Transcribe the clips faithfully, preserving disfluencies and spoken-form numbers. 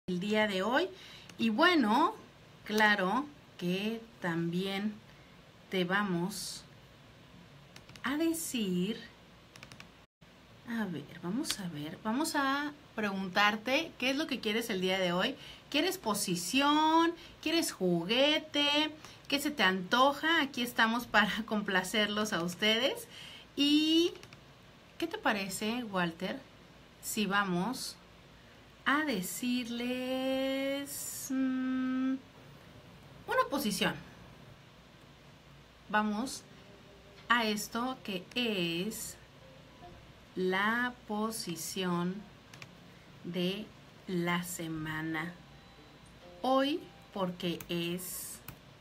el día de hoy. Y bueno, claro que también te vamos a decir, a ver, vamos a ver, vamos a preguntarte qué es lo que quieres el día de hoy. ¿Quieres posición? ¿Quieres juguete? ¿Qué se te antoja? Aquí estamos para complacerlos a ustedes. ¿Y qué te parece, Walter, si vamos a decirles mmm, una posición? Vamos a esto que es la posición de la semana. Hoy, porque es...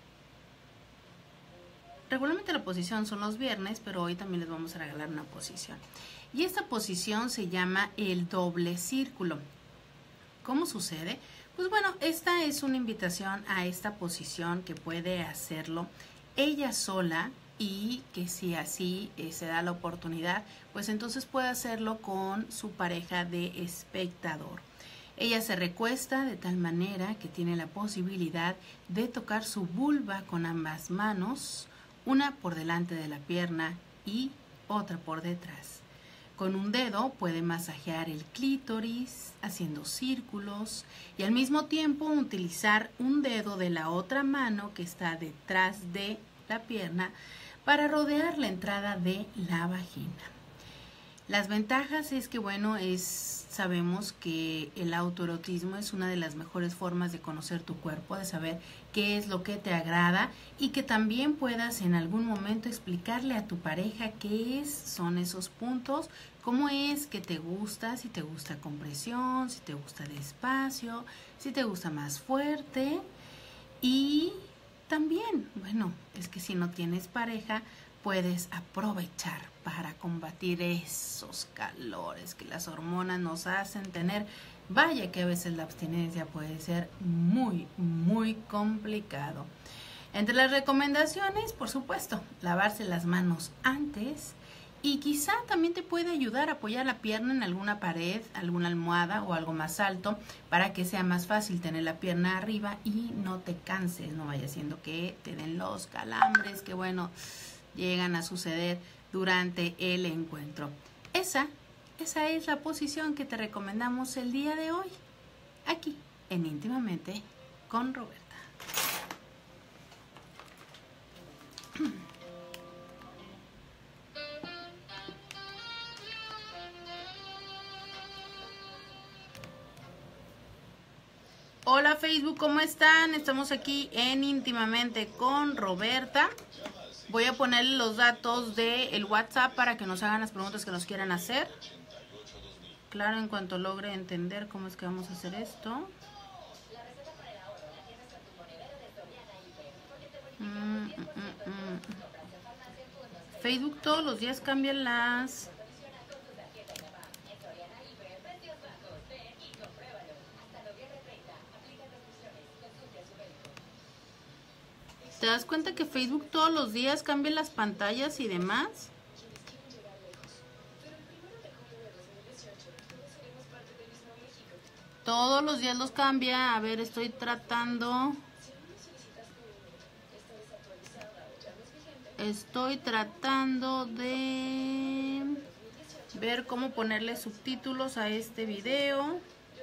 Regularmente la posición son los viernes, pero hoy también les vamos a regalar una posición. Y esta posición se llama el doble círculo. ¿Cómo sucede? Pues bueno, esta es una invitación a esta posición que puede hacerlo ella sola y que si así eh, se da la oportunidad, pues entonces puede hacerlo con su pareja de espectador. Ella se recuesta de tal manera que tiene la posibilidad de tocar su vulva con ambas manos, una por delante de la pierna y otra por detrás. Con un dedo puede masajear el clítoris haciendo círculos y al mismo tiempo utilizar un dedo de la otra mano que está detrás de la pierna para rodear la entrada de la vagina. Las ventajas es que, bueno, es, sabemos que el autoerotismo es una de las mejores formas de conocer tu cuerpo, de saber qué es lo que te agrada y que también puedas en algún momento explicarle a tu pareja qué es, son esos puntos, cómo es que te gusta, si te gusta con presión, si te gusta despacio, si te gusta más fuerte. Y también, bueno, es que si no tienes pareja, puedes aprovechar para combatir esos calores que las hormonas nos hacen tener. Vaya que a veces la abstinencia puede ser muy, muy complicado. Entre las recomendaciones, por supuesto, lavarse las manos antes y quizá también te puede ayudar a apoyar la pierna en alguna pared, alguna almohada o algo más alto para que sea más fácil tener la pierna arriba y no te canses, no vaya siendo que te den los calambres que, bueno, llegan a suceder durante el encuentro. Esa, esa es la posición que te recomendamos el día de hoy, aquí en Íntimamente con Roberta. Hola Facebook, ¿cómo están? Estamos aquí en Íntimamente con Roberta. Voy a ponerle los datos del WhatsApp para que nos hagan las preguntas que nos quieran hacer. Claro, en cuanto logre entender cómo es que vamos a hacer esto. Mm, mm, mm, mm. Facebook todos los días cambian las... ¿Te das cuenta que Facebook todos los días cambia las pantallas y demás? Todos los días los cambia. A ver, estoy tratando... Estoy tratando de ver cómo ponerle subtítulos a este video.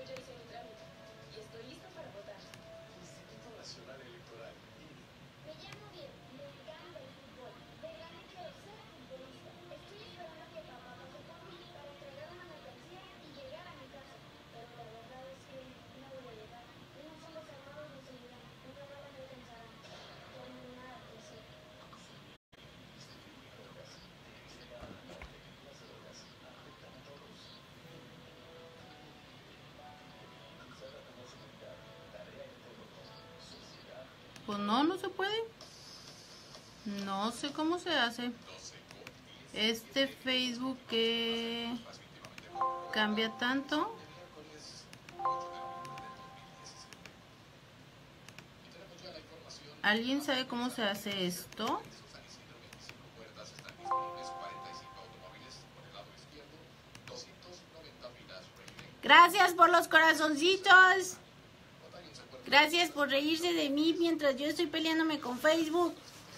Pues no, no se puede. No sé cómo se hace. Este Facebook que cambia tanto. ¿Alguien sabe cómo se hace esto? Gracias por los corazoncitos. Gracias por reírse de mí mientras yo estoy peleándome con Facebook.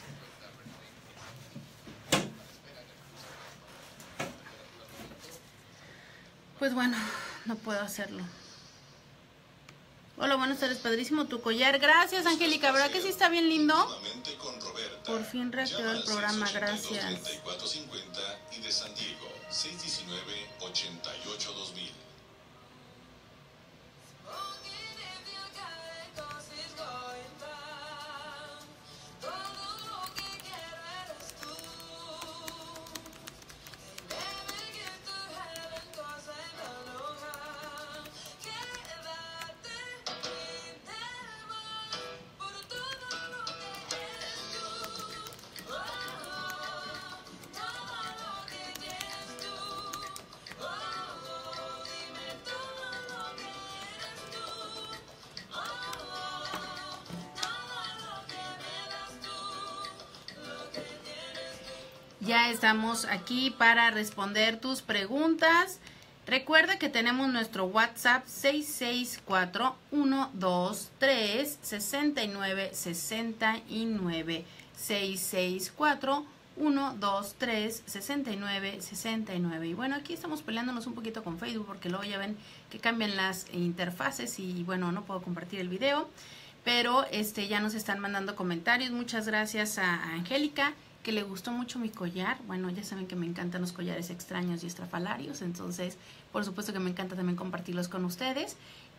Pues bueno, no puedo hacerlo. Hola, buenas tardes, padrísimo tu collar. Gracias, Angélica, ¿verdad que sí está bien lindo? Por fin reactivó el programa, gracias. Y de San Diego, seis diecinueve, ochenta y ocho, dos mil. Ya estamos aquí para responder tus preguntas. Recuerda que tenemos nuestro WhatsApp seis seis cuatro, uno dos tres, seis nueve seis nueve. seis seis cuatro, uno dos tres, seis nueve seis nueve. Y bueno, aquí estamos peleándonos un poquito con Facebook porque luego ya ven que cambian las interfaces y bueno, no puedo compartir el video. Pero este ya nos están mandando comentarios. Muchas gracias a, a Angélica, que le gustó mucho mi collar. Bueno, ya saben que me encantan los collares extraños y estrafalarios, entonces por supuesto que me encanta también compartirlos con ustedes.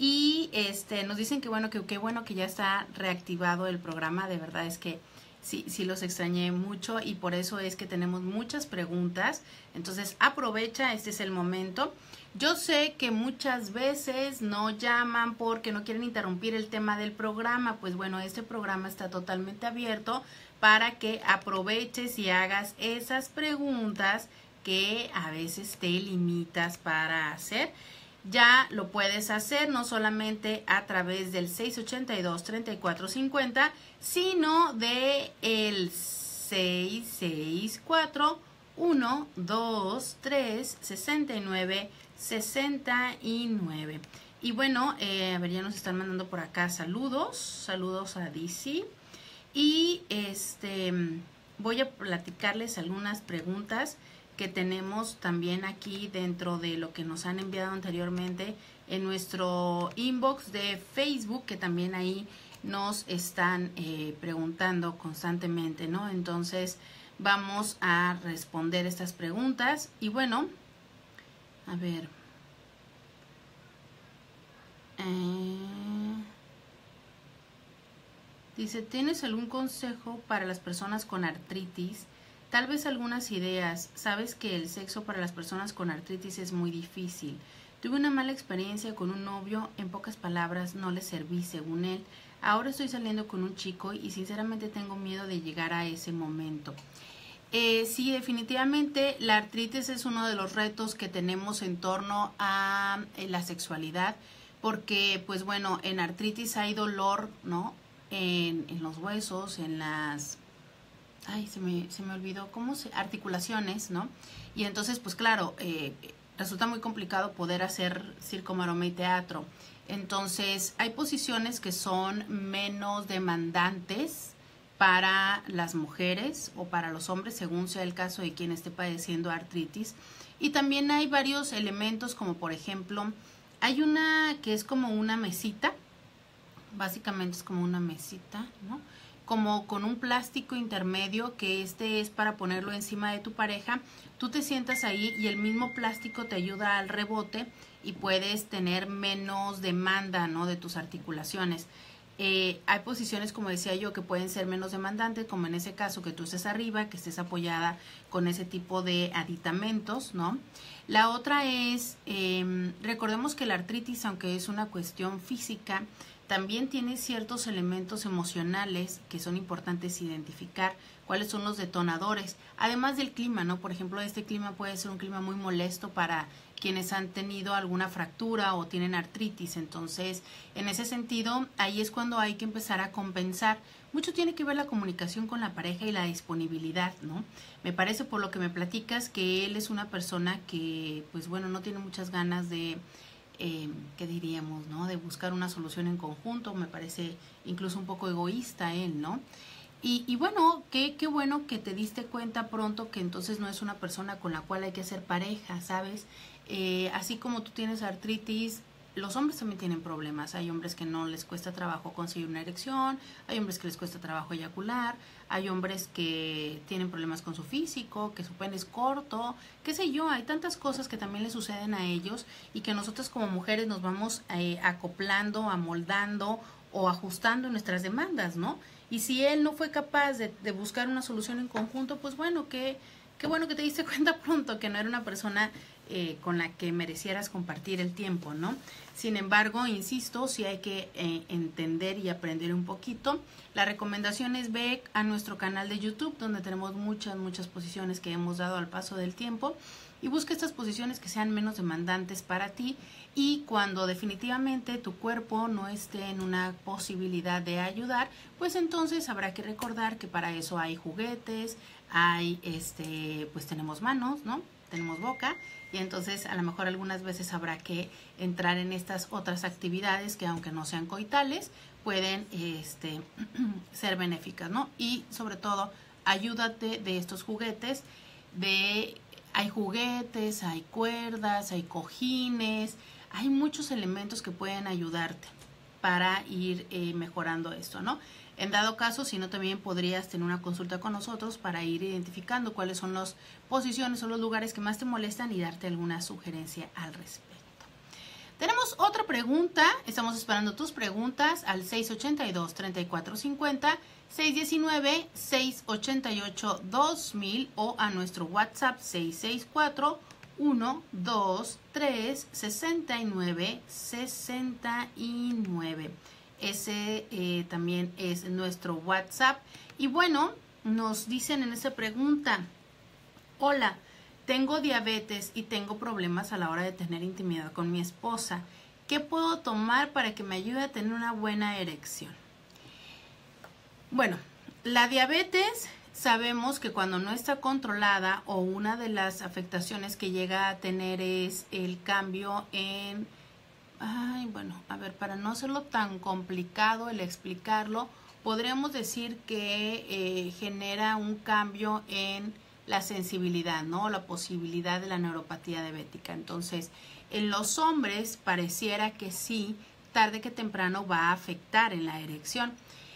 Y este nos dicen que bueno, que qué bueno que ya está reactivado el programa. De verdad es que sí, sí los extrañé mucho y por eso es que tenemos muchas preguntas. Entonces aprovecha, este es el momento. Yo sé que muchas veces no llaman porque no quieren interrumpir el tema del programa. Pues bueno, este programa está totalmente abierto para que aproveches y hagas esas preguntas que a veces te limitas para hacer. Ya lo puedes hacer no solamente a través del seis ochenta y dos, treinta y cuatro cincuenta, sino de el seis seis cuatro, uno dos tres, seis nueve seis nueve. Y bueno, eh, a ver, ya nos están mandando por acá saludos, saludos a D C. Y este voy a platicarles algunas preguntas que tenemos también aquí dentro de lo que nos han enviado anteriormente en nuestro inbox de Facebook, que también ahí nos están eh, preguntando constantemente, ¿no? Entonces vamos a responder estas preguntas. Y bueno, a ver. Eh... Dice, ¿tienes algún consejo para las personas con artritis? Tal vez algunas ideas. Sabes que el sexo para las personas con artritis es muy difícil. Tuve una mala experiencia con un novio, en pocas palabras no le serví según él. Ahora estoy saliendo con un chico y sinceramente tengo miedo de llegar a ese momento. Eh, sí, definitivamente la artritis es uno de los retos que tenemos en torno a eh, la sexualidad, porque pues bueno, en artritis hay dolor, ¿no? En, en los huesos, en las, ay, se me, se me olvidó, ¿cómo se? Articulaciones, ¿no? Y entonces, pues claro, eh, resulta muy complicado poder hacer circo, maroma y teatro. Entonces, hay posiciones que son menos demandantes para las mujeres o para los hombres, según sea el caso de quien esté padeciendo artritis. Y también hay varios elementos, como por ejemplo, hay una que es como una mesita, básicamente es como una mesita, ¿no? Como con un plástico intermedio, que este es para ponerlo encima de tu pareja. Tú te sientas ahí y el mismo plástico te ayuda al rebote y puedes tener menos demanda, ¿no? De tus articulaciones. Eh, hay posiciones, como decía yo, que pueden ser menos demandantes, como en ese caso que tú estés arriba, que estés apoyada con ese tipo de aditamentos, ¿no? La otra es, eh, recordemos que la artritis, aunque es una cuestión física, también tiene ciertos elementos emocionales que son importantes identificar, cuáles son los detonadores, además del clima, ¿no? Por ejemplo, este clima puede ser un clima muy molesto para quienes han tenido alguna fractura o tienen artritis. Entonces, en ese sentido, ahí es cuando hay que empezar a compensar. Mucho tiene que ver la comunicación con la pareja y la disponibilidad, ¿no? Me parece, por lo que me platicas, que él es una persona que, pues bueno, no tiene muchas ganas de eh, ¿qué diríamos, no? De buscar una solución en conjunto, me parece incluso un poco egoísta él, ¿no? Y, y bueno, qué, qué bueno que te diste cuenta pronto que entonces no es una persona con la cual hay que hacer pareja, ¿sabes? Eh, así como tú tienes artritis, los hombres también tienen problemas. Hay hombres que no les cuesta trabajo conseguir una erección, hay hombres que les cuesta trabajo eyacular, hay hombres que tienen problemas con su físico, que su pene es corto, qué sé yo, hay tantas cosas que también les suceden a ellos y que nosotras como mujeres nos vamos eh, acoplando, amoldando o ajustando nuestras demandas, ¿no? Y si él no fue capaz de, de buscar una solución en conjunto, pues bueno, qué, qué bueno que te diste cuenta pronto que no era una persona eh, con la que merecieras compartir el tiempo, ¿no? Sin embargo, insisto, sí hay que eh, entender y aprender un poquito. La recomendación es ve a nuestro canal de YouTube, donde tenemos muchas, muchas posiciones que hemos dado al paso del tiempo, y busca estas posiciones que sean menos demandantes para ti, y cuando definitivamente tu cuerpo no esté en una posibilidad de ayudar, pues entonces habrá que recordar que para eso hay juguetes, hay, este, pues tenemos manos, ¿no? Tenemos boca, y entonces a lo mejor algunas veces habrá que entrar en estas otras actividades que aunque no sean coitales, pueden este, ser benéficas, ¿no? Y sobre todo, ayúdate de estos juguetes, de hay juguetes, hay cuerdas, hay cojines, hay muchos elementos que pueden ayudarte para ir eh, mejorando esto, ¿no? En dado caso, si no, también podrías tener una consulta con nosotros para ir identificando cuáles son las posiciones o los lugares que más te molestan y darte alguna sugerencia al respecto. Tenemos otra pregunta, estamos esperando tus preguntas al seis ochenta y dos, treinta y cuatro cincuenta, seis diecinueve, seis ochenta y ocho, dos mil o a nuestro WhatsApp seis seis cuatro, uno dos tres, sesenta y nueve, sesenta y nueve. Ese eh, también es nuestro WhatsApp. Y bueno, nos dicen en esta pregunta, hola, tengo diabetes y tengo problemas a la hora de tener intimidad con mi esposa. ¿Qué puedo tomar para que me ayude a tener una buena erección? Bueno, la diabetes sabemos que cuando no está controlada o una de las afectaciones que llega a tener es el cambio en... Ay, bueno, a ver, para no hacerlo tan complicado el explicarlo, podríamos decir que eh, genera un cambio en la sensibilidad, ¿no? La posibilidad de la neuropatía diabética. Entonces, en los hombres pareciera que sí, tarde que temprano va a afectar en la erección.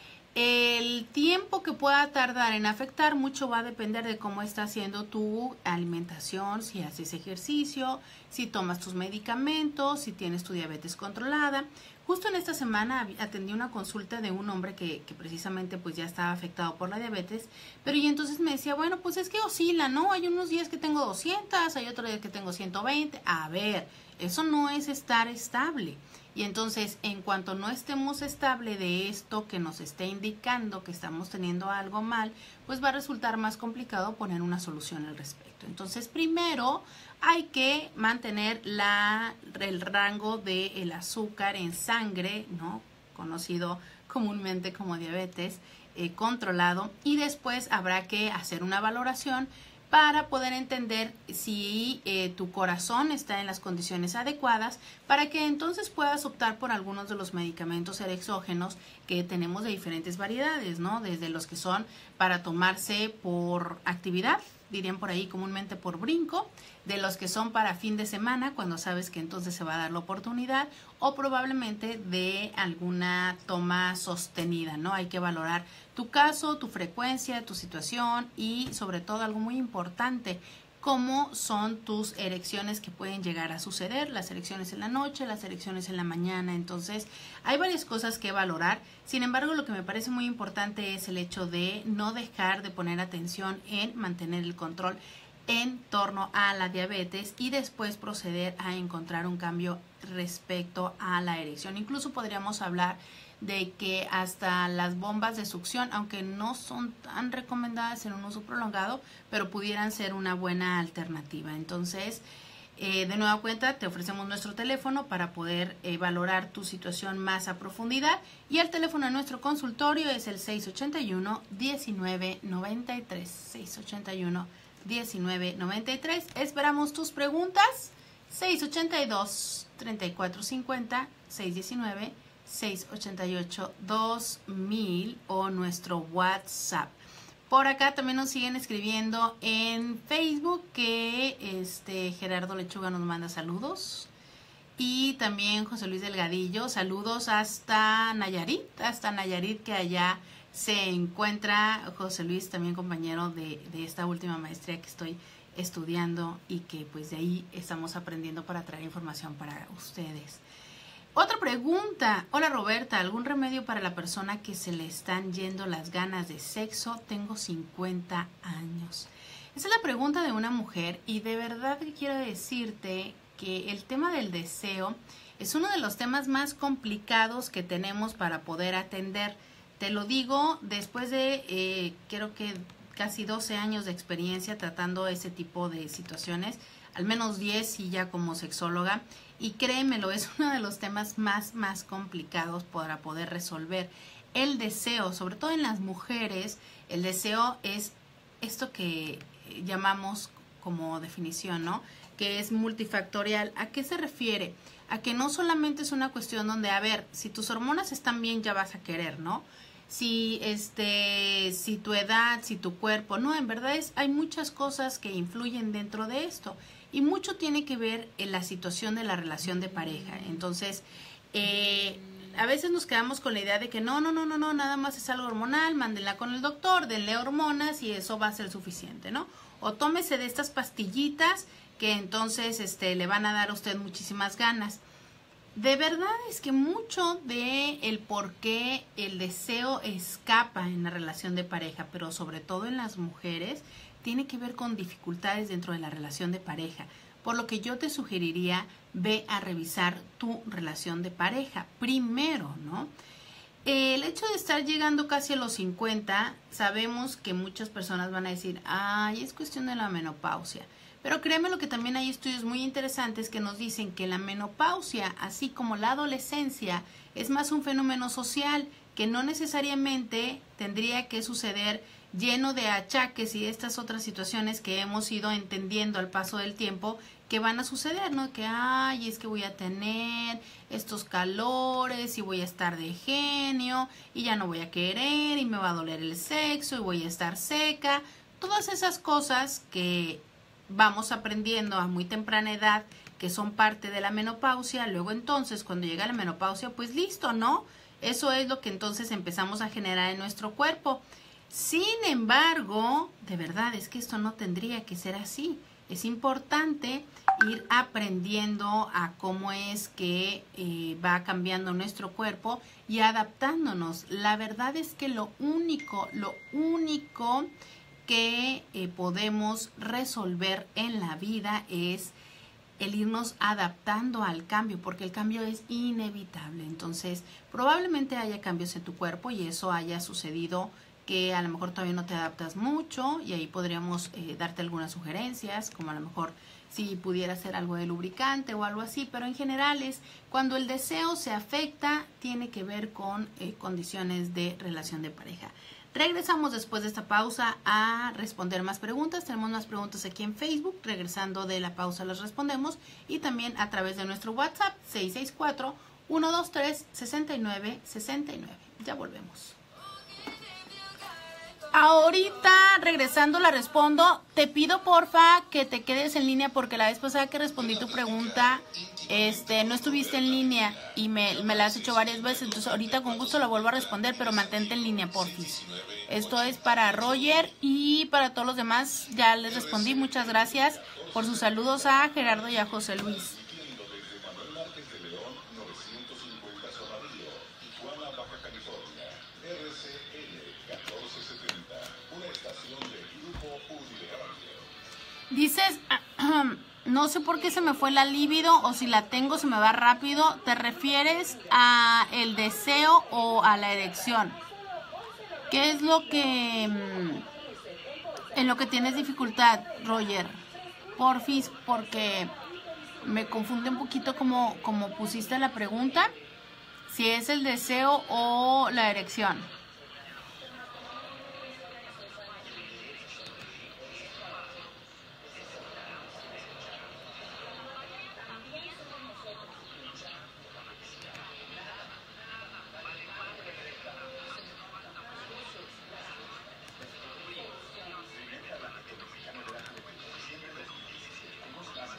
El tiempo que pueda tardar en afectar mucho va a depender de cómo está haciendo tu alimentación, si haces ejercicio, si tomas tus medicamentos, si tienes tu diabetes controlada. Justo en esta semana atendí una consulta de un hombre que, que precisamente pues ya estaba afectado por la diabetes, pero y entonces me decía, bueno, pues es que oscila, ¿no? Hay unos días que tengo doscientas, hay otros días que tengo ciento veinte. A ver, eso no es estar estable. Y entonces, en cuanto no estemos estable de esto que nos esté indicando que estamos teniendo algo mal, pues va a resultar más complicado poner una solución al respecto. Entonces, primero hay que mantener la, el rango del azúcar en sangre, ¿no? Conocido comúnmente como diabetes, eh, controlado. Y después habrá que hacer una valoración para poder entender si eh, tu corazón está en las condiciones adecuadas para que entonces puedas optar por algunos de los medicamentos erexógenos que tenemos de diferentes variedades, ¿no? Desde los que son para tomarse por actividad, dirían por ahí comúnmente por brinco, de los que son para fin de semana, cuando sabes que entonces se va a dar la oportunidad, o probablemente de alguna toma sostenida, ¿no? Hay que valorar tu caso, tu frecuencia, tu situación y sobre todo algo muy importante, cómo son tus erecciones que pueden llegar a suceder, las erecciones en la noche, las erecciones en la mañana. Entonces hay varias cosas que valorar. Sin embargo, lo que me parece muy importante es el hecho de no dejar de poner atención en mantener el control en torno a la diabetes y después proceder a encontrar un cambio respecto a la erección. Incluso podríamos hablar de que hasta las bombas de succión, aunque no son tan recomendadas en un uso prolongado, pero pudieran ser una buena alternativa. Entonces, eh, de nueva cuenta, te ofrecemos nuestro teléfono para poder eh, valorar tu situación más a profundidad, y el teléfono de nuestro consultorio es el seis ochenta y uno, diecinueve noventa y tres, seis ochenta y uno, diecinueve noventa y tres. Esperamos tus preguntas. seis ochenta y dos, treinta y cuatro cincuenta, seiscientos diecinueve, seiscientos ochenta y ocho, dos mil o nuestro WhatsApp. Por acá también nos siguen escribiendo en Facebook que este Gerardo Lechuga nos manda saludos. Y también José Luis Delgadillo, saludos hasta Nayarit, hasta Nayarit, que allá se encuentra José Luis, también compañero de, de esta última maestría que estoy estudiando y que pues de ahí estamos aprendiendo para traer información para ustedes. Otra pregunta, hola Roberta, ¿algún remedio para la persona que se le están yendo las ganas de sexo? Tengo cincuenta años. Esa es la pregunta de una mujer y de verdad que quiero decirte que el tema del deseo es uno de los temas más complicados que tenemos para poder atender. Te lo digo después de, eh, creo que casi doce años de experiencia tratando ese tipo de situaciones, al menos diez y ya como sexóloga, y créemelo, es uno de los temas más, más complicados para poder resolver. El deseo, sobre todo en las mujeres, el deseo es esto que llamamos como definición, ¿no? Que es multifactorial. ¿A qué se refiere? A que no solamente es una cuestión donde, a ver, si tus hormonas están bien ya vas a querer, ¿no? Si este, si tu edad, si tu cuerpo, no, en verdad es, hay muchas cosas que influyen dentro de esto y mucho tiene que ver en la situación de la relación de pareja. Entonces, eh, a veces nos quedamos con la idea de que no, no, no, no, no, nada más es algo hormonal, mándenla con el doctor, denle hormonas y eso va a ser suficiente, ¿no? O tómese de estas pastillitas que entonces este, le van a dar a usted muchísimas ganas. De verdad es que mucho de el por qué el deseo escapa en la relación de pareja, pero sobre todo en las mujeres, tiene que ver con dificultades dentro de la relación de pareja. Por lo que yo te sugeriría, ve a revisar tu relación de pareja primero, ¿no? El hecho de estar llegando casi a los cincuenta, sabemos que muchas personas van a decir, ay, es cuestión de la menopausia. Pero créeme lo que también hay estudios muy interesantes que nos dicen que la menopausia, así como la adolescencia, es más un fenómeno social que no necesariamente tendría que suceder lleno de achaques y estas otras situaciones que hemos ido entendiendo al paso del tiempo que van a suceder, ¿no? Que, ay, es que voy a tener estos calores y voy a estar de genio y ya no voy a querer y me va a doler el sexo y voy a estar seca. Todas esas cosas que vamos aprendiendo a muy temprana edad que son parte de la menopausia, luego entonces cuando llega la menopausia, pues listo, ¿no? Eso es lo que entonces empezamos a generar en nuestro cuerpo. Sin embargo, de verdad es que esto no tendría que ser así. Es importante ir aprendiendo a cómo es que eh, va cambiando nuestro cuerpo y adaptándonos. La verdad es que lo único, lo único que eh, podemos resolver en la vida es el irnos adaptando al cambio, porque el cambio es inevitable. Entonces, probablemente haya cambios en tu cuerpo y eso haya sucedido que a lo mejor todavía no te adaptas mucho y ahí podríamos eh, darte algunas sugerencias, como a lo mejor si pudiera ser algo de lubricante o algo así, pero en general es cuando el deseo se afecta, tiene que ver con eh, condiciones de relación de pareja. Regresamos después de esta pausa a responder más preguntas. Tenemos más preguntas aquí en Facebook. Regresando de la pausa las respondemos. Y también a través de nuestro WhatsApp seis seis cuatro, uno dos tres, seis nueve seis nueve. Ya volvemos. Ahorita regresando la respondo. Te pido porfa que te quedes en línea porque la vez pasada que respondí tu pregunta este no estuviste en línea y me, me la has hecho varias veces. Entonces ahorita con gusto la vuelvo a responder, pero mantente en línea, porfis. Esto es para Roger y para todos los demás. Ya les respondí. Muchas gracias por sus saludos a Gerardo y a José Luis. Dices, no sé por qué se me fue la libido o si la tengo se me va rápido. ¿Te refieres a el deseo o a la erección? ¿Qué es lo que en lo que tienes dificultad, Roger? Porfis, porque me confunde un poquito como, como pusiste la pregunta, si es el deseo o la erección.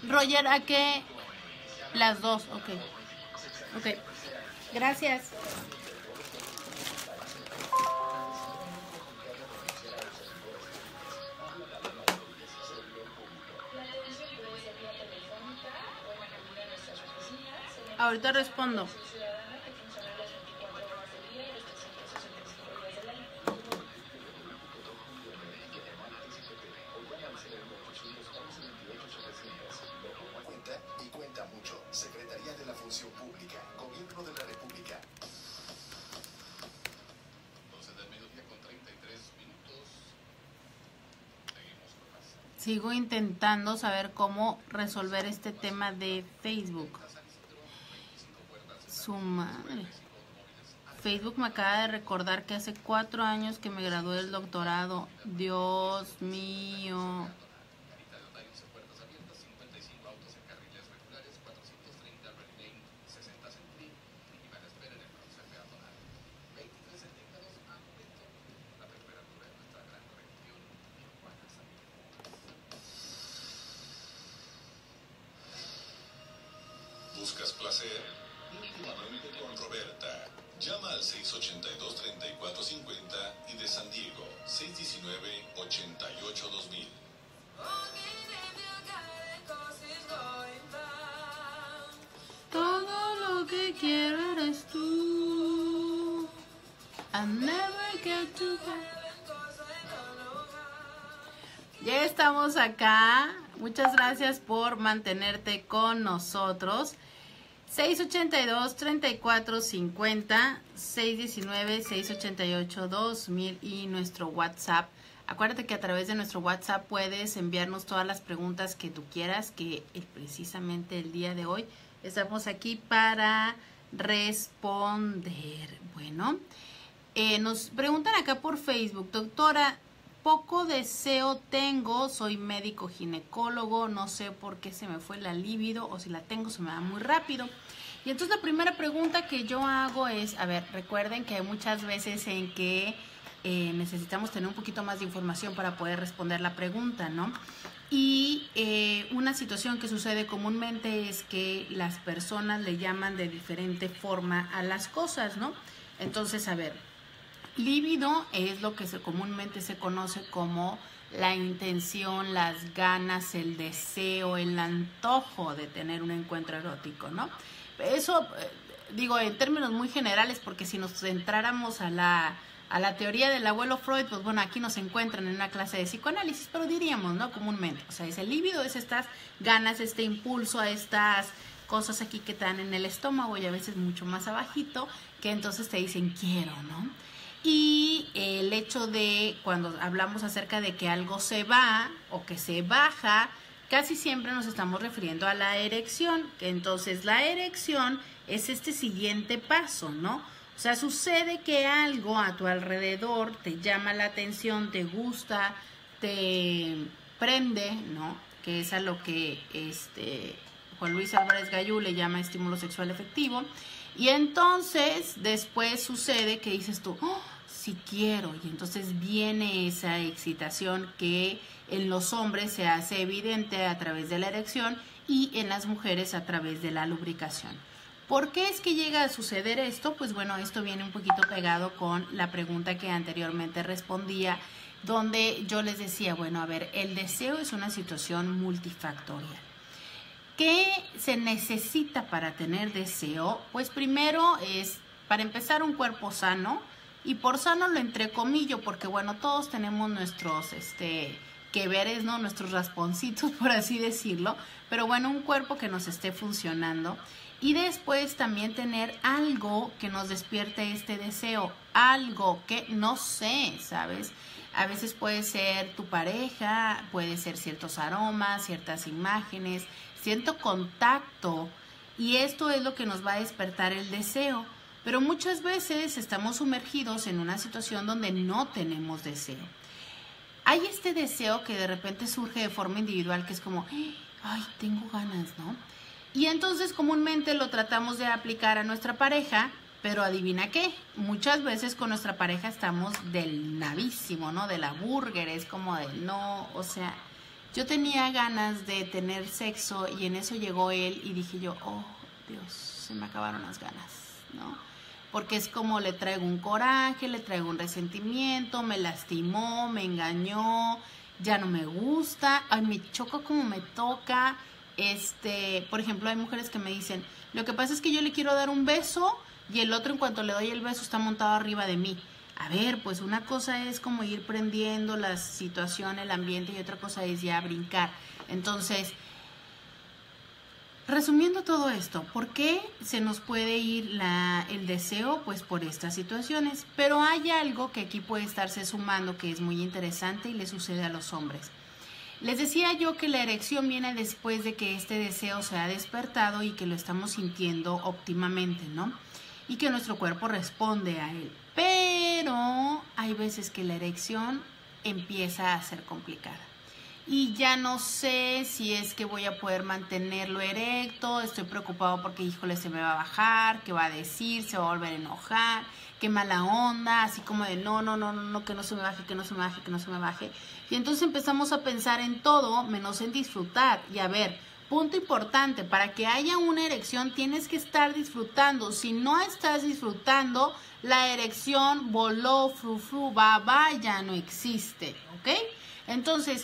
Roger, ¿a qué? Las dos, ok. Ok, gracias. Ahorita respondo. Y cuenta mucho. Secretaría de la Función Pública, Gobierno de la República. doce del mediodía con treinta y tres minutos. Seguimos con más. Sigo intentando saber cómo resolver este tema de Facebook. Su madre. Facebook me acaba de recordar que hace cuatro años que me gradué del doctorado. Dios mío. ¿Buscas placer? Íntimamente con Roberta. Llama al seis ochenta y dos, treinta y cuatro cincuenta y de San Diego, seis diecinueve, ochenta y ocho, dos mil. Todo lo que quiero eres tú. I never get to back. Ya estamos acá. Muchas gracias por mantenerte con nosotros. seis ochenta y dos, treinta y cuatro cincuenta, seis diecinueve, seis ochenta y ocho, dos mil y nuestro WhatsApp. Acuérdate que a través de nuestro WhatsApp puedes enviarnos todas las preguntas que tú quieras, que precisamente el día de hoy estamos aquí para responder. Bueno, eh, nos preguntan acá por Facebook, doctora, poco deseo tengo, soy médico ginecólogo, no sé por qué se me fue la libido o si la tengo se me va muy rápido. Y entonces la primera pregunta que yo hago es, a ver, recuerden que hay muchas veces en que eh, necesitamos tener un poquito más de información para poder responder la pregunta, ¿no? Y eh, una situación que sucede comúnmente es que las personas le llaman de diferente forma a las cosas, ¿no? Entonces, a ver, líbido es lo que se, comúnmente se conoce como la intención, las ganas, el deseo, el antojo de tener un encuentro erótico, ¿no? Eso, eh, digo, en términos muy generales, porque si nos centráramos a la, a la teoría del abuelo Freud, pues bueno, aquí nos encuentran en una clase de psicoanálisis, pero diríamos, ¿no? Comúnmente, o sea, ese líbido es estas ganas, este impulso a estas cosas aquí que están en el estómago y a veces mucho más abajito, que entonces te dicen quiero, ¿no? Y el hecho de cuando hablamos acerca de que algo se va o que se baja, casi siempre nos estamos refiriendo a la erección, que entonces la erección es este siguiente paso, ¿no? O sea, sucede que algo a tu alrededor te llama la atención, te gusta, te prende, ¿no? Que es a lo que este Juan Luis Álvarez Gallú le llama estímulo sexual efectivo. Y entonces después sucede que dices tú, oh, sí quiero, y entonces viene esa excitación que en los hombres se hace evidente a través de la erección y en las mujeres a través de la lubricación. ¿Por qué es que llega a suceder esto? Pues bueno, esto viene un poquito pegado con la pregunta que anteriormente respondía, donde yo les decía, bueno, a ver, el deseo es una situación multifactorial. ¿Qué se necesita para tener deseo? Pues primero es, para empezar, un cuerpo sano, y por sano lo entrecomillo, porque bueno, todos tenemos nuestros este, que veres, ¿no? Nuestros rasponcitos, por así decirlo, pero bueno, un cuerpo que nos esté funcionando. Y después también tener algo que nos despierte este deseo, algo que no sé, ¿sabes? A veces puede ser tu pareja, puede ser ciertos aromas, ciertas imágenes, cierto contacto, y esto es lo que nos va a despertar el deseo. Pero muchas veces estamos sumergidos en una situación donde no tenemos deseo. Hay este deseo que de repente surge de forma individual, que es como, ay, tengo ganas, ¿no? Y entonces comúnmente lo tratamos de aplicar a nuestra pareja, pero adivina qué, muchas veces con nuestra pareja estamos del navísimo, ¿no? De la burger, es como del no, o sea, Yo tenía ganas de tener sexo y en eso llegó él y dije yo, oh Dios, se me acabaron las ganas, ¿no? Porque es como le traigo un coraje, le traigo un resentimiento, me lastimó, me engañó, ya no me gusta, ay, me choca como me toca. Este, por ejemplo, hay mujeres que me dicen, lo que pasa es que yo le quiero dar un beso y el otro en cuanto le doy el beso está montado arriba de mí. A ver, pues una cosa es como ir prendiendo la situación, el ambiente, y otra cosa es ya brincar. Entonces, resumiendo todo esto, ¿por qué se nos puede ir la, el deseo? Pues por estas situaciones. Pero hay algo que aquí puede estarse sumando que es muy interesante y le sucede a los hombres. Les decía yo que la erección viene después de que este deseo se ha despertado y que lo estamos sintiendo óptimamente, ¿no? Y que nuestro cuerpo responde a él. Pero hay veces que la erección empieza a ser complicada. Y ya no sé si es que voy a poder mantenerlo erecto, estoy preocupado porque, híjole, se me va a bajar, qué va a decir, se va a volver a enojar, qué mala onda, así como de no, no, no, no, no, que no se me baje, que no se me baje, que no se me baje. Y entonces empezamos a pensar en todo menos en disfrutar. Y a ver, punto importante, para que haya una erección tienes que estar disfrutando. Si no estás disfrutando, la erección voló, fru, fru, va, va, ya no existe, ¿ok? Entonces,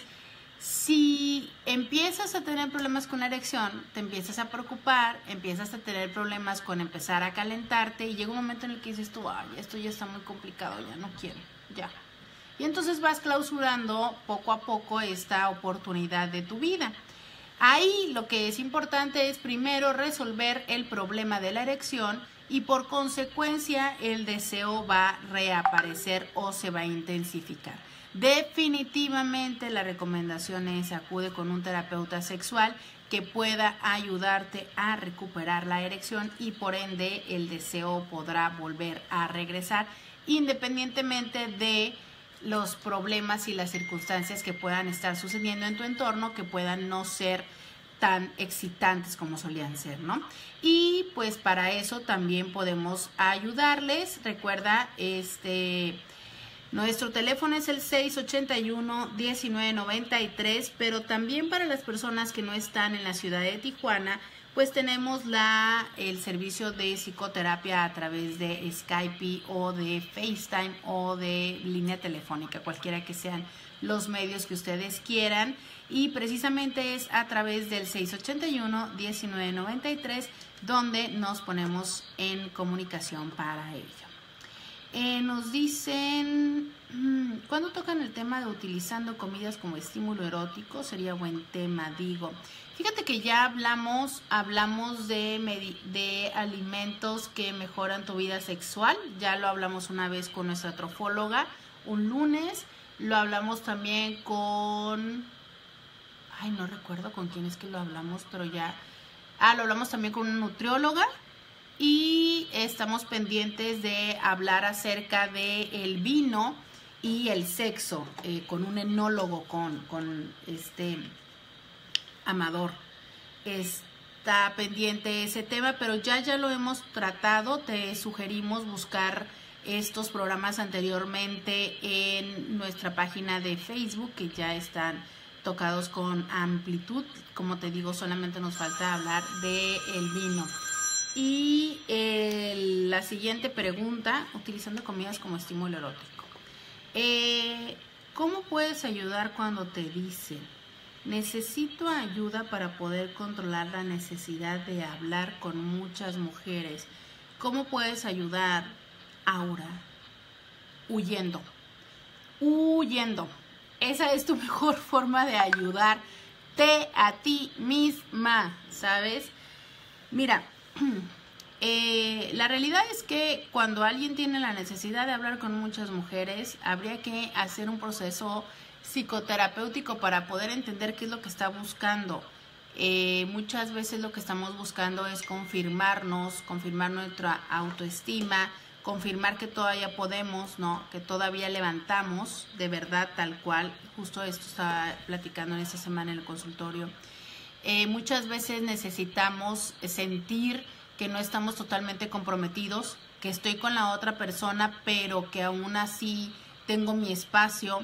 si empiezas a tener problemas con la erección, te empiezas a preocupar, empiezas a tener problemas con empezar a calentarte y llega un momento en el que dices tú, ay, esto ya está muy complicado, ya no quiero, ya. Y entonces vas clausurando poco a poco esta oportunidad de tu vida. Ahí lo que es importante es primero resolver el problema de la erección y por consecuencia el deseo va a reaparecer o se va a intensificar. Definitivamente la recomendación es acude con un terapeuta sexual que pueda ayudarte a recuperar la erección y por ende el deseo podrá volver a regresar independientemente de los problemas y las circunstancias que puedan estar sucediendo en tu entorno, que puedan no ser tan excitantes como solían ser, ¿no? Y pues para eso también podemos ayudarles. Recuerda, este... nuestro teléfono es el seis ochenta y uno, diecinueve noventa y tres, pero también para las personas que no están en la ciudad de Tijuana, pues tenemos la, el servicio de psicoterapia a través de Skype o de FaceTime o de línea telefónica, cualquiera que sean los medios que ustedes quieran. Y precisamente es a través del seis ochenta y uno, diecinueve noventa y tres donde nos ponemos en comunicación para ello. Eh, nos dicen, ¿cuándo tocan el tema de utilizando comidas como estímulo erótico? Sería buen tema, digo. Fíjate que ya hablamos, hablamos de, de alimentos que mejoran tu vida sexual. Ya lo hablamos una vez con nuestra trofóloga, un lunes. Lo hablamos también con... Ay, no recuerdo con quién es que lo hablamos, pero ya... Ah, lo hablamos también con una nutrióloga. Y estamos pendientes de hablar acerca del vino y el sexo eh, con un enólogo, con, con este Amador. Está pendiente ese tema, pero ya ya lo hemos tratado. Te sugerimos buscar estos programas anteriormente en nuestra página de Facebook, que ya están tocados con amplitud. Como te digo, solamente nos falta hablar del vino. Y eh, la siguiente pregunta, utilizando comidas como estímulo erótico. Eh, ¿Cómo puedes ayudar cuando te dicen, necesito ayuda para poder controlar la necesidad de hablar con muchas mujeres? ¿Cómo puedes ayudar, Aura? Huyendo. Huyendo. Esa es tu mejor forma de ayudarte a ti misma, ¿sabes? Mira, Eh, la realidad es que cuando alguien tiene la necesidad de hablar con muchas mujeres, habría que hacer un proceso psicoterapéutico para poder entender qué es lo que está buscando. Eh, muchas veces lo que estamos buscando es confirmarnos, confirmar nuestra autoestima, confirmar que todavía podemos, ¿no? Que todavía levantamos, de verdad, tal cual. Justo esto estaba platicando en esta semana en el consultorio. Eh, muchas veces necesitamos sentir que no estamos totalmente comprometidos, que estoy con la otra persona, pero que aún así tengo mi espacio.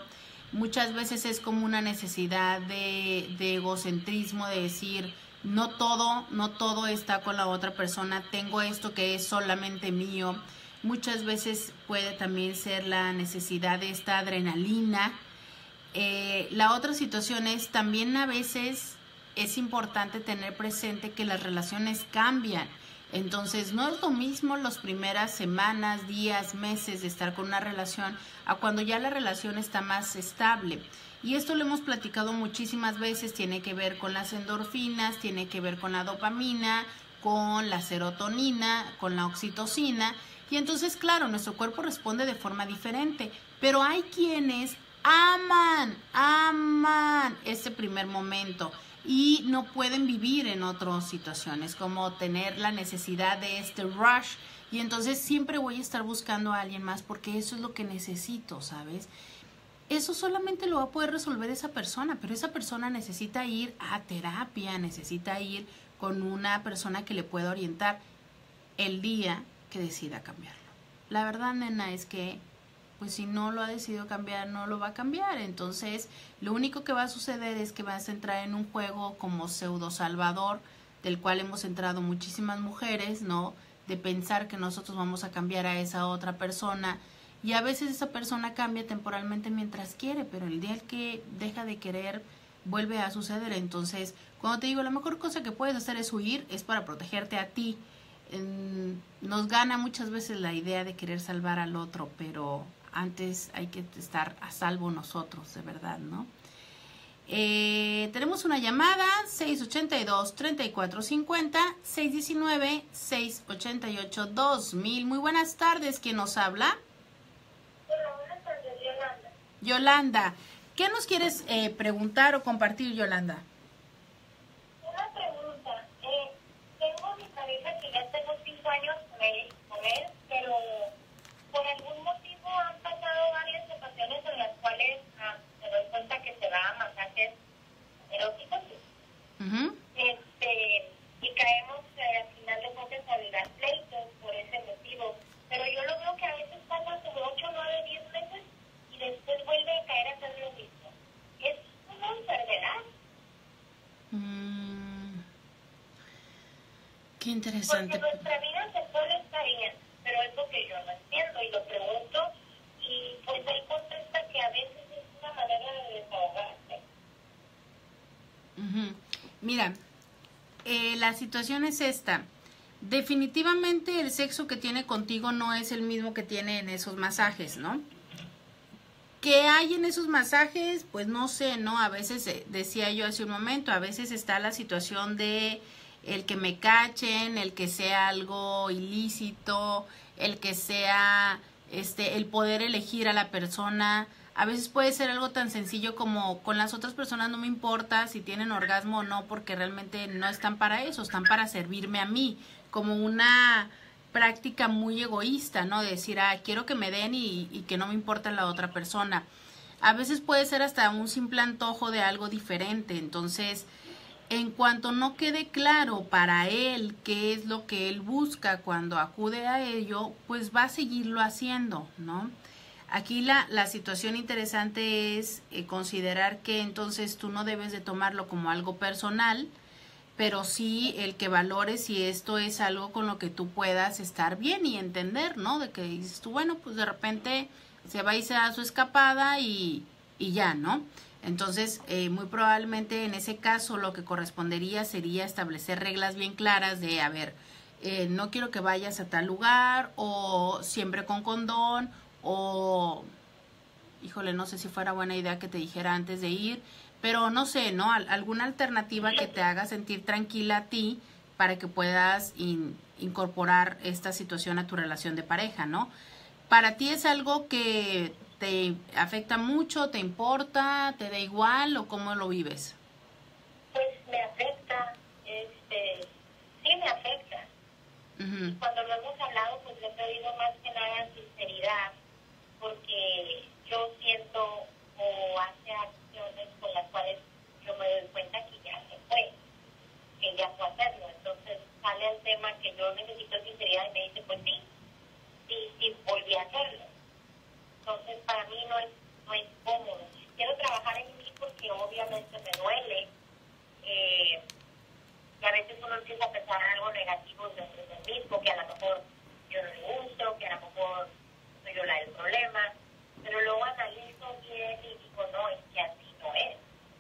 Muchas veces es como una necesidad de, de egocentrismo, de decir, no todo, no todo está con la otra persona, tengo esto que es solamente mío. Muchas veces puede también ser la necesidad de esta adrenalina. Eh, la otra situación es también a veces es importante tener presente que las relaciones cambian. Entonces no es lo mismo las primeras semanas, días, meses de estar con una relación a cuando ya la relación está más estable. Y esto lo hemos platicado muchísimas veces, tiene que ver con las endorfinas, tiene que ver con la dopamina, con la serotonina, con la oxitocina. Y entonces, claro, nuestro cuerpo responde de forma diferente. Pero hay quienes aman, aman este primer momento y no pueden vivir en otras situaciones, como tener la necesidad de este rush. Y entonces siempre voy a estar buscando a alguien más porque eso es lo que necesito, ¿sabes? Eso solamente lo va a poder resolver esa persona, pero esa persona necesita ir a terapia, necesita ir con una persona que le pueda orientar el día que decida cambiarlo. La verdad, nena, es que pues si no lo ha decidido cambiar, no lo va a cambiar. Entonces, lo único que va a suceder es que vas a entrar en un juego como pseudo salvador, del cual hemos entrado muchísimas mujeres, ¿no? De pensar que nosotros vamos a cambiar a esa otra persona. Y a veces esa persona cambia temporalmente mientras quiere, pero el día que deja de querer, vuelve a suceder. Entonces, cuando te digo, la mejor cosa que puedes hacer es huir, es para protegerte a ti. Nos gana muchas veces la idea de querer salvar al otro, pero antes hay que estar a salvo nosotros, de verdad, ¿no? Eh, tenemos una llamada, seis ochenta y dos, treinta y cuatro cincuenta, seis diecinueve, seis ochenta y ocho, dos mil. Muy buenas tardes, ¿quién nos habla? Hola, buenas tardes, Yolanda. Yolanda, ¿qué nos quieres eh, preguntar o compartir, Yolanda? Una pregunta. Eh, tengo mi pareja que ya tengo cinco años con él, con él, pero por algún motivo han pasado varias ocasiones en las cuales ah, me doy cuenta que se va a masajes eróticos. Uh-huh. Este, y caemos eh, al final de cuentas a vivir pleitos por ese motivo. Pero yo lo veo que a veces pasa como ocho, nueve, diez meses y después vuelve a caer a hacer lo mismo. ¿Es una enfermedad? Mm, qué interesante. Porque nuestra vida sexual está bien, pero es lo que yo no entiendo y lo pregunto, y pues él contesta que a veces es una manera de desahogarse. Uh-huh. Mira, eh, la situación es esta. Definitivamente el sexo que tiene contigo no es el mismo que tiene en esos masajes, ¿no? ¿Qué hay en esos masajes? Pues no sé, ¿no? A veces, eh, decía yo hace un momento, a veces está la situación de el que me cachen, el que sea algo ilícito, el que sea este el poder elegir a la persona. A veces puede ser algo tan sencillo como con las otras personas no me importa si tienen orgasmo o no, porque realmente no están para eso, están para servirme a mí, como una práctica muy egoísta, ¿no? De decir, ah, quiero que me den y, y que no me importa la otra persona. A veces puede ser hasta un simple antojo de algo diferente. Entonces, en cuanto no quede claro para él qué es lo que él busca cuando acude a ello, pues va a seguirlo haciendo, ¿no? Aquí la, la situación interesante es eh, considerar que entonces tú no debes de tomarlo como algo personal, pero sí el que valores si esto es algo con lo que tú puedas estar bien y entender, ¿no? De que dices tú, bueno, pues de repente se va y se da su escapada y, y ya, ¿no? Entonces, eh, muy probablemente en ese caso lo que correspondería sería establecer reglas bien claras de, a ver, eh, no quiero que vayas a tal lugar, o siempre con condón, o, híjole, no sé si fuera buena idea que te dijera antes de ir, pero no sé, ¿no? Al, alguna alternativa que te haga sentir tranquila a ti para que puedas in, incorporar esta situación a tu relación de pareja, ¿no? ¿Para ti es algo que te afecta mucho, te importa, te da igual o cómo lo vives? Pues me afecta, este, sí me afecta. Uh-huh. Cuando lo hemos hablado, pues le he pedido más que nada sinceridad, porque yo siento o hace acciones con las cuales yo me doy cuenta que ya se fue, que ya fue a hacerlo. Entonces sale el tema que yo necesito sinceridad y me dice, pues sí, sí, sí, volví a hacerlo. Entonces para mí no es, no es cómodo. Quiero obviamente me duele. Eh, y a veces uno empieza a pensar algo negativo dentro de mí mismo, que a lo mejor yo no le gusto, que a lo mejor soy yo la del problema, pero luego analizo bien y digo, no, es que así no es.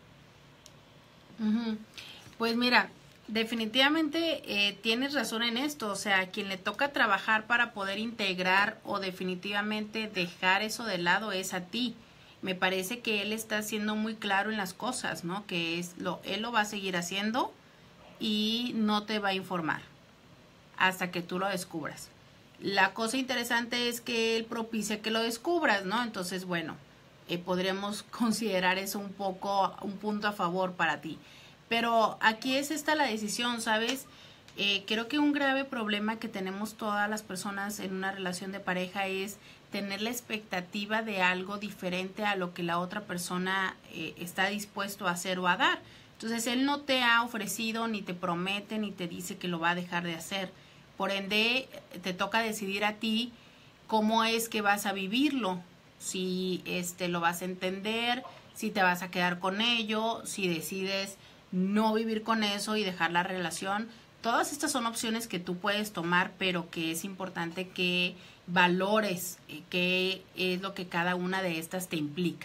Uh-huh. Pues mira, definitivamente eh, tienes razón en esto, o sea, a quien le toca trabajar para poder integrar o definitivamente dejar eso de lado es a ti. Me parece que él está siendo muy claro en las cosas, ¿no? Que es lo, él lo va a seguir haciendo y no te va a informar hasta que tú lo descubras. La cosa interesante es que él propicia que lo descubras, ¿no? Entonces, bueno, eh, podríamos considerar eso un poco, un punto a favor para ti. Pero aquí es esta la decisión, ¿sabes? Eh, creo que un grave problema que tenemos todas las personas en una relación de pareja es tener la expectativa de algo diferente a lo que la otra persona eh, está dispuesto a hacer o a dar. Entonces, él no te ha ofrecido, ni te promete, ni te dice que lo va a dejar de hacer. Por ende, te toca decidir a ti cómo es que vas a vivirlo. Si este, lo vas a entender, si te vas a quedar con ello, si decides no vivir con eso y dejar la relación. Todas estas son opciones que tú puedes tomar, pero que es importante que valores eh, qué es lo que cada una de estas te implica.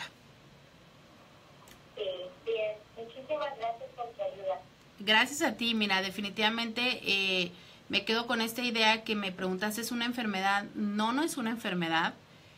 Sí, bien. Muchísimas gracias por tu ayuda. Gracias a ti, mira, definitivamente eh, me quedo con esta idea que me preguntas, ¿es una enfermedad? No, no es una enfermedad,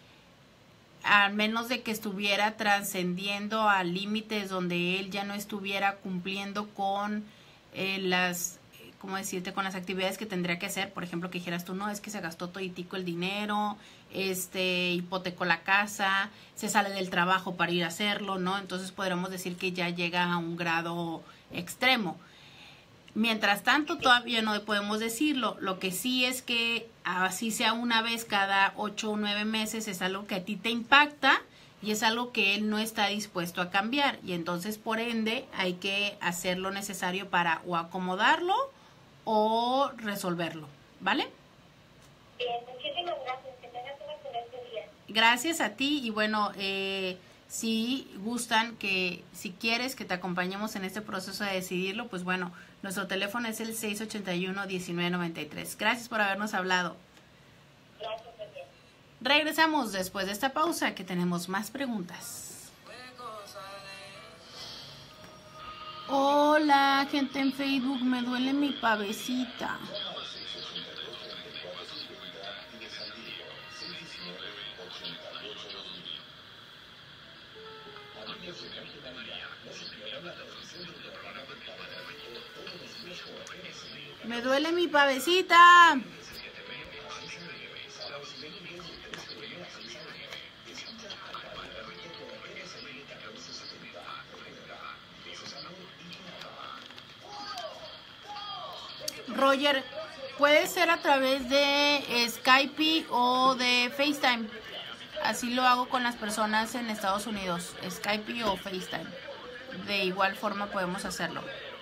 al menos de que estuviera trascendiendo a límites donde él ya no estuviera cumpliendo con eh, las, ¿cómo decirte?, con las actividades que tendría que hacer. Por ejemplo, que dijeras tú, no, es que se gastó toditico el dinero, este, hipotecó la casa, se sale del trabajo para ir a hacerlo, ¿no? Entonces podríamos decir que ya llega a un grado extremo. Mientras tanto, todavía no podemos decirlo. Lo que sí es que así sea una vez cada ocho o nueve meses es algo que a ti te impacta y es algo que él no está dispuesto a cambiar. Y entonces, por ende, hay que hacer lo necesario para o acomodarlo o resolverlo, ¿vale? Bien, muchísimas gracias. Que tengas un excelente día. Gracias a ti y bueno, eh, si gustan que, si quieres que te acompañemos en este proceso de decidirlo, pues bueno, nuestro teléfono es el seis ocho uno, uno nueve nueve tres. Gracias por habernos hablado. Gracias, también. Regresamos después de esta pausa que tenemos más preguntas. Hola, gente en Facebook, me duele mi pavecita. Me duele mi pavecita. Roger, puede ser a través de Skype o de FaceTime. Así lo hago con las personas en Estados Unidos, Skype o FaceTime. De igual forma podemos hacerlo.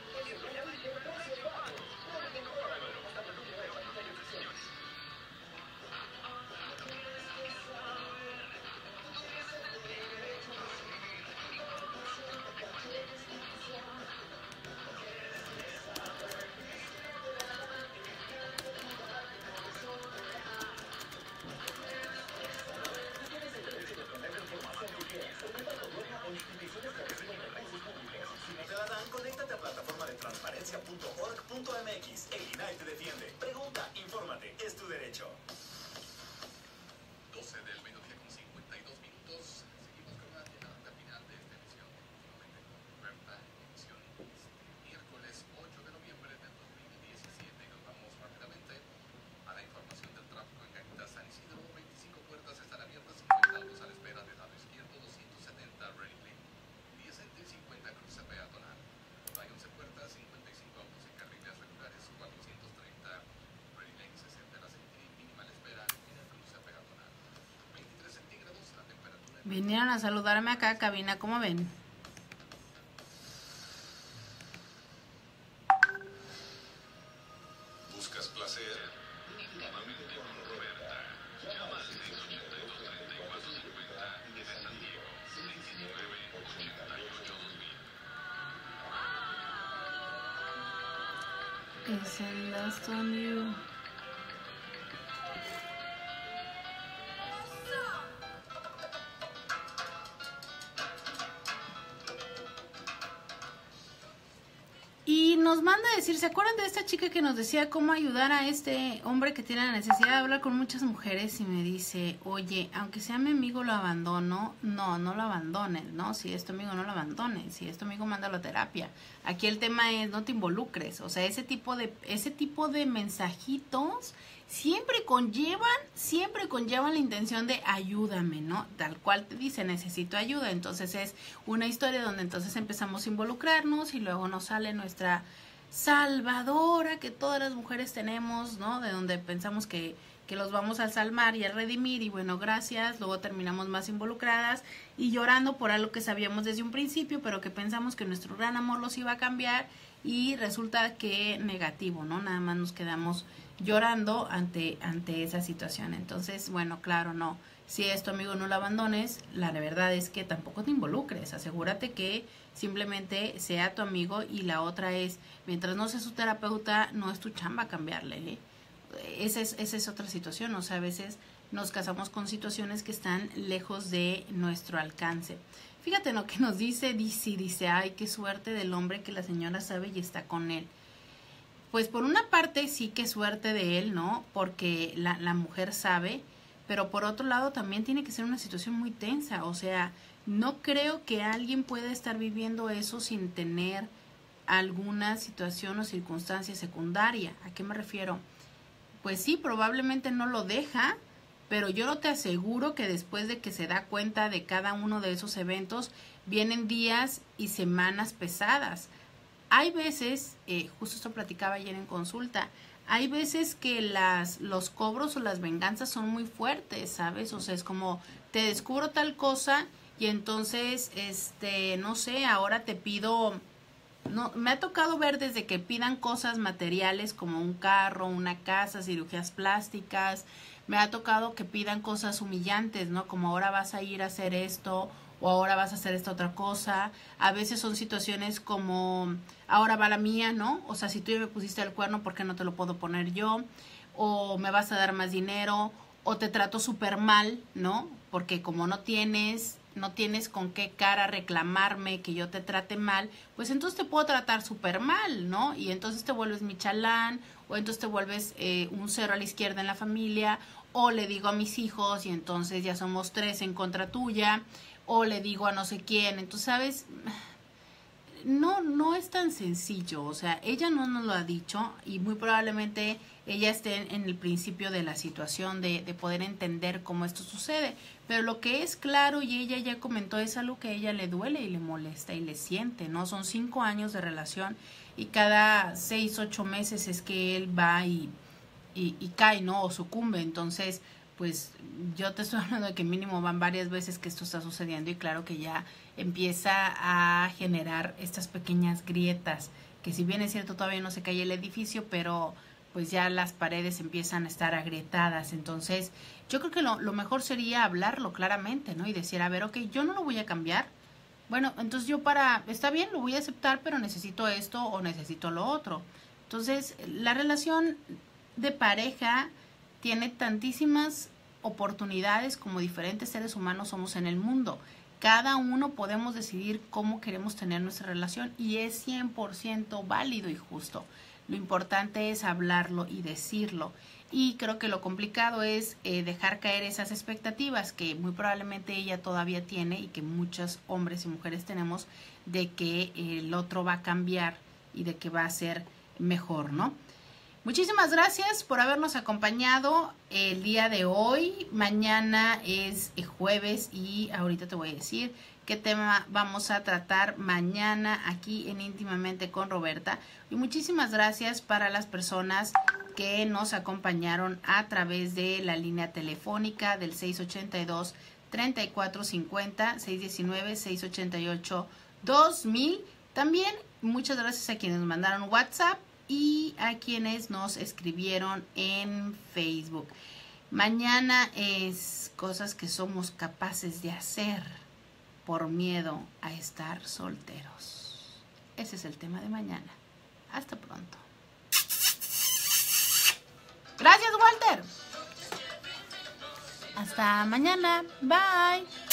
Conéctate a plataforma de transparencia punto org punto m x. El I N A I te defiende. Pregunta, infórmate, es tu derecho. doce del mediodía con cincuenta y dos minutos. Seguimos con la llegada final de esta emisión. Nueva emisión este miércoles ocho de noviembre del dos mil diecisiete. Y nos vamos rápidamente a la información del tráfico en Cañitas San Isidro. veinticinco puertas están abiertas, cincuenta autos a la espera del lado izquierdo, doscientos setenta Ready Lane, diez entre cincuenta cruce peatonal. Hay once puertas, cincuenta y cinco autos en carriles regulares, cuatrocientos treinta Ready Lane, sesenta la Century, mínima la espera en el cruce peatonal. veintitrés centígrados la temperatura. Vinieron a saludarme acá a cabina, ¿cómo ven? ¿Buscas placer? Íntimamente con Roberta. Llama al seis ocho dos, cuatro cuatro cinco cero y de San Diego, seis uno nueve, ocho ocho dos mil. Dicen Lost on You. Y nos manda a decir, ¿se acuerdan de esta chica que nos decía cómo ayudar a este hombre que tiene la necesidad de hablar con muchas mujeres? Y me dice, oye, aunque sea mi amigo lo abandono, no, no lo abandones, ¿no? Si es tu amigo, no lo abandones, si es tu amigo, mándalo a terapia. Aquí el tema es, no te involucres, o sea, ese tipo de, ese tipo de mensajitos siempre conllevan, siempre conllevan la intención de ayúdame, ¿no? Tal cual te dice, necesito ayuda. Entonces es una historia donde entonces empezamos a involucrarnos y luego nos sale nuestra salvadora que todas las mujeres tenemos, ¿no? De donde pensamos que, que los vamos a salvar y a redimir y bueno, gracias. Luego terminamos más involucradas y llorando por algo que sabíamos desde un principio, pero que pensamos que nuestro gran amor los iba a cambiar y resulta que negativo, ¿no? Nada más nos quedamos llorando ante, ante esa situación. Entonces, bueno, claro, no. Si es tu amigo, no lo abandones. La verdad es que tampoco te involucres. Asegúrate que simplemente sea tu amigo y la otra es, mientras no sea su terapeuta, no es tu chamba cambiarle, ¿eh? Esa es, esa es otra situación. O sea, a veces nos casamos con situaciones que están lejos de nuestro alcance. Fíjate lo que nos dice, dice, dice, ay, qué suerte del hombre que la señora sabe y está con él. Pues por una parte sí, qué suerte de él, ¿no? Porque la, la mujer sabe, pero por otro lado también tiene que ser una situación muy tensa. O sea, no creo que alguien pueda estar viviendo eso sin tener alguna situación o circunstancia secundaria. ¿A qué me refiero? Pues sí, probablemente no lo deja, pero yo no te aseguro que después de que se da cuenta de cada uno de esos eventos, vienen días y semanas pesadas. Hay veces, eh, justo esto platicaba ayer en consulta, hay veces que las, los cobros o las venganzas son muy fuertes, ¿sabes? O sea, es como, te descubro tal cosa y entonces, este, no sé, ahora te pido, no, me ha tocado ver desde que pidan cosas materiales como un carro, una casa, cirugías plásticas, me ha tocado que pidan cosas humillantes, ¿no? Como ahora vas a ir a hacer esto o ahora vas a hacer esta otra cosa. A veces son situaciones como, ahora va la mía, ¿no? O sea, si tú ya me pusiste el cuerno, ¿por qué no te lo puedo poner yo? O me vas a dar más dinero, o te trato súper mal, ¿no? Porque como no tienes, no tienes con qué cara reclamarme que yo te trate mal, pues entonces te puedo tratar súper mal, ¿no? Y entonces te vuelves mi chalán, o entonces te vuelves eh, un cero a la izquierda en la familia, o le digo a mis hijos y entonces ya somos tres en contra tuya, o le digo a no sé quién. Entonces, ¿sabes? No, no es tan sencillo. O sea, ella no nos lo ha dicho y muy probablemente ella esté en el principio de la situación de, de poder entender cómo esto sucede. Pero lo que es claro, y ella ya comentó, es algo que a ella le duele y le molesta y le siente, ¿no? Son cinco años de relación y cada seis, ocho meses es que él va y, y, y cae, ¿no? O sucumbe. Entonces, pues yo te estoy hablando de que mínimo van varias veces que esto está sucediendo y claro que ya empieza a generar estas pequeñas grietas, que si bien es cierto todavía no se cae el edificio, pero pues ya las paredes empiezan a estar agrietadas. Entonces yo creo que lo, lo mejor sería hablarlo claramente, ¿no? Y decir, a ver, ok, yo no lo voy a cambiar. Bueno, entonces yo para, está bien, lo voy a aceptar, pero necesito esto o necesito lo otro. Entonces la relación de pareja tiene tantísimas oportunidades como diferentes seres humanos somos en el mundo. Cada uno podemos decidir cómo queremos tener nuestra relación y es cien por ciento válido y justo. Lo importante es hablarlo y decirlo. Y creo que lo complicado es eh, dejar caer esas expectativas que muy probablemente ella todavía tiene y que muchos hombres y mujeres tenemos de que el otro va a cambiar y de que va a ser mejor, ¿no? Muchísimas gracias por habernos acompañado el día de hoy. Mañana es jueves y ahorita te voy a decir qué tema vamos a tratar mañana aquí en Íntimamente con Roberta. Y muchísimas gracias para las personas que nos acompañaron a través de la línea telefónica del seis ochenta y dos, treinta y cuatro cincuenta, seis diecinueve, seis ochenta y ocho, dos mil. También muchas gracias a quienes nos mandaron WhatsApp y a quienes nos escribieron en Facebook. Mañana es cosas que somos capaces de hacer por miedo a estar solteros. Ese es el tema de mañana. Hasta pronto. Hasta mañana. Bye.